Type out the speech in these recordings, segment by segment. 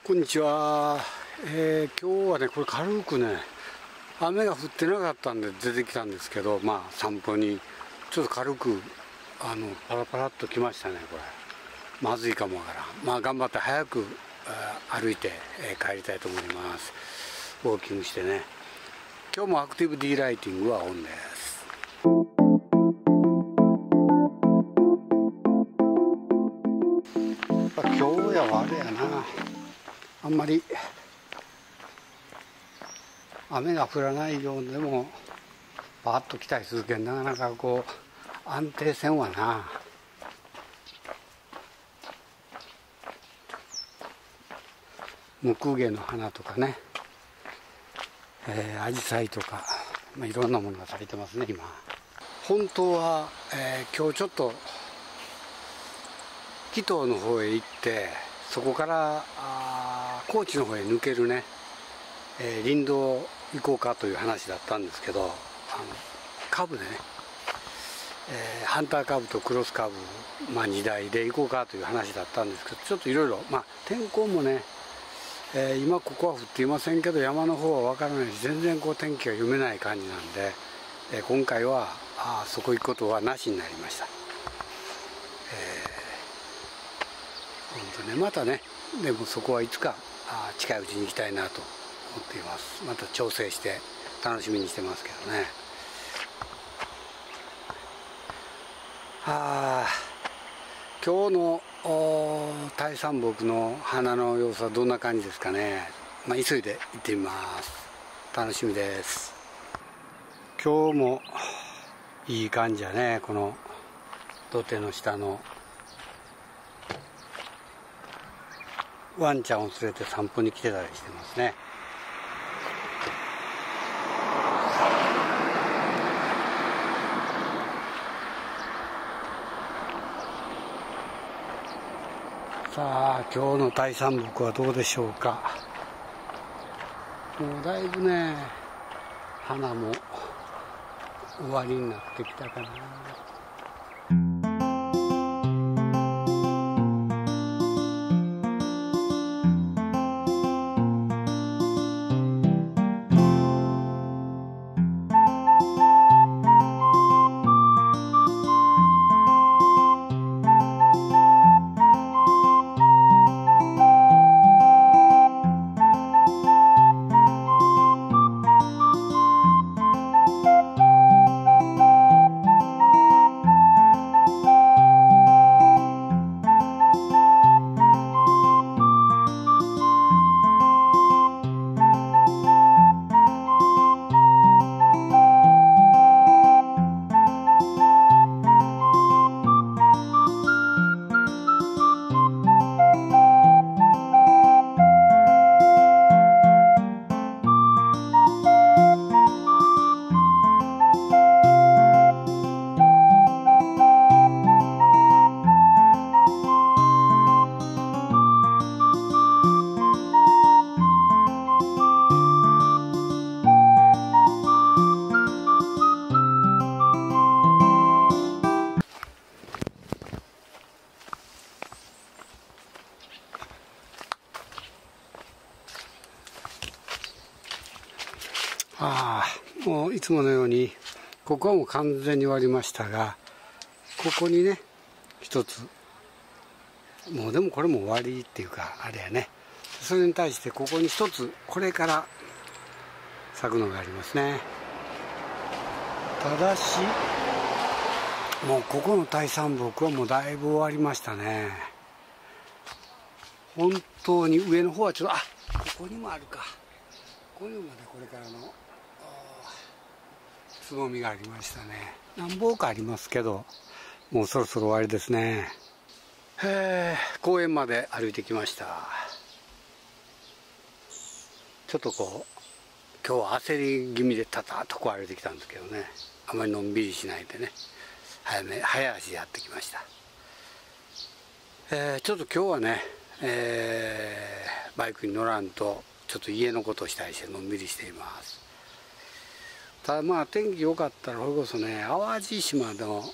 こんにちは。今日はね、これ軽くね、雨が降ってなかったんで出てきたんですけど、散歩にちょっと軽くパラパラっと来ましたね。これまずいかもわからん。頑張って早く歩いて帰りたいと思います。ウォーキングしてね。今日もアクティブ D ライティングはオンです。今日やはあれやな、あんまり雨が降らないようでもパーッと来たりするけど、なかなかこう安定せんわな。ムクゲの花とかね、アジサイとか、いろんなものが咲いてますね今。本当は、今日ちょっと紀東の方へ行って、そこから高知の方へ抜けるね、林道行こうかという話だったんですけど、カブでね、ハンターカブとクロスカブ、2台で行こうかという話だったんですけど、ちょっといろいろ天候もね、今ここは降っていませんけど、山の方は分からないし、全然こう天気が読めない感じなんで、今回はそこ行くことはなしになりました。本当ね、またね、でもそこはいつか近いうちに行きたいなと思っています。また調整して楽しみにしてますけどね。今日の大山木の花の様子はどんな感じですかね。急いで行ってみます。楽しみです。今日もいい感じやね。この土手の下のワンちゃんを連れて散歩に来てたりしてますね。さあ、今日の大山木はどうでしょうか。もうだいぶね、花も終わりになってきたかな。もういつものようにここはもう完全に終わりましたが、ここにね一つ、もうでもこれも終わりっていうかあれやね。それに対してここに一つこれから咲くのがありますね。ただしもうここの大山木はもうだいぶ終わりましたね。本当に上の方はちょっとここにもあるか。ここにもまだこれからのつぼみがありましたね。何本かありますけど、もうそろそろ終わりですね。公園まで歩いてきました。ちょっとこう今日は焦り気味でたたっとこう歩いてきたんですけどね、あまりのんびりしないでね、早足でやってきました。ちょっと今日はね、バイクに乗らんとちょっと家のことをしたりしてのんびりしています。ただ天気良かったらそれこそね、淡路島の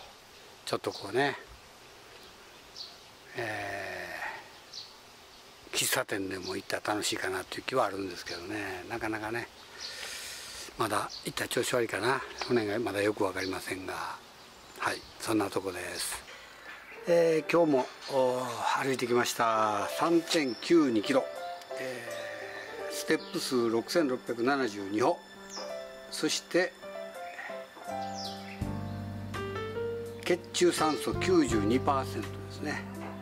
ちょっとこうね、 喫茶店でも行ったら楽しいかなっていう気はあるんですけどね、なかなかねまだ行ったら調子悪いかな、骨がまだよく分かりませんが、はい、そんなとこです。今日も歩いてきました。 3.92 キロ、ステップ数6672歩、そして血中酸素 92% ですね。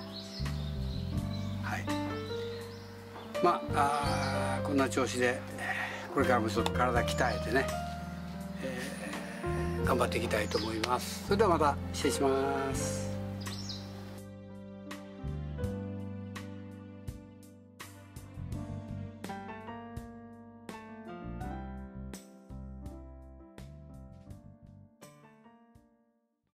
はい、まあこんな調子でこれからもちょっと体鍛えてね、頑張っていきたいと思います。それではまた失礼します。